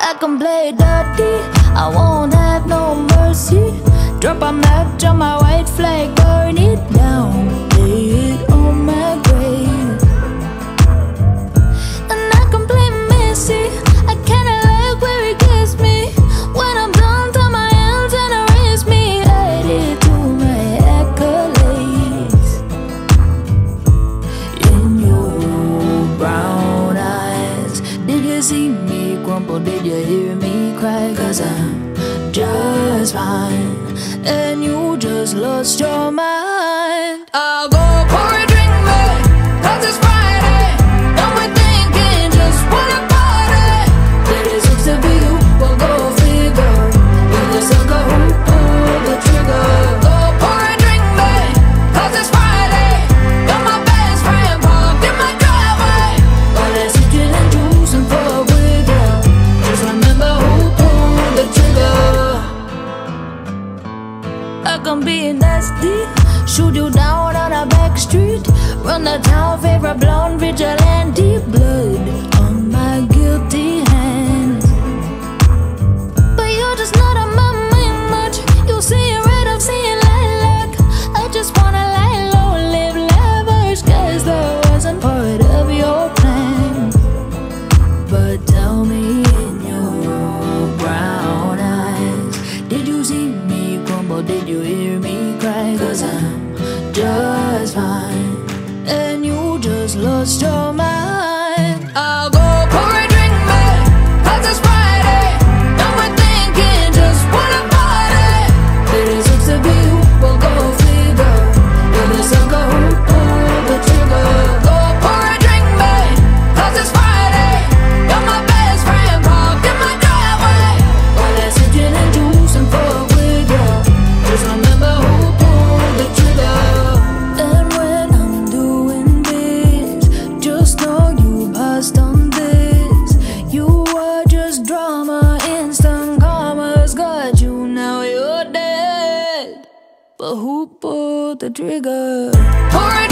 I can play dirty, I won't have no mercy. Drop a match on my white flag, burn it down, lay it on my grave. And I can play messy, I kinda like where it gets me. When I'm done, tie my hands and erase me, add it to my accolades. In your brown eyes, did you see me crumble? Did you hear me cry? 'Cause I'm just fine, and you just lost your mind. I'll go pour a drink, babe, 'cause it's Friday. Done with thinking, just wanna party. 36 to be you, we'll go figure. You're the sucker who pulled the trigger. Go pour a drink, babe, 'cause it's Friday. You're my best friend, parked in my driveway. But let's eat gin and juice and fuck with you. Just remember who pulled the trigger. I can be nasty, shoot you down on a back street, run the town, favorite blonde vigilante. Blood on my guilty hands, but you're just not on my mind much. You see it red, I'm seeing lilac. I just wanna lie low, live lavish, 'cause that wasn't part of your plan. But tell me, in your brown eyes, did you see me crumble? Did you hear me cry? 'Cause I'm just fine, and you just lost your mind. I'll go pour a drink, babe, 'cause it's Friday. Done with thinking, just wanna party. 36 to be you, we'll go figure. You're the sucker who pulled the trigger. Go pour a drink, babe, 'cause it's Friday. You're my best friend, parked in my driveway. Well, let's hit gin and juice and fuck with you. Just remember who pulled the trigger. And when I'm doing this, just know you passed on this. You were just drama, instant karma's got you, now you're dead. But who pulled the trigger? Pour it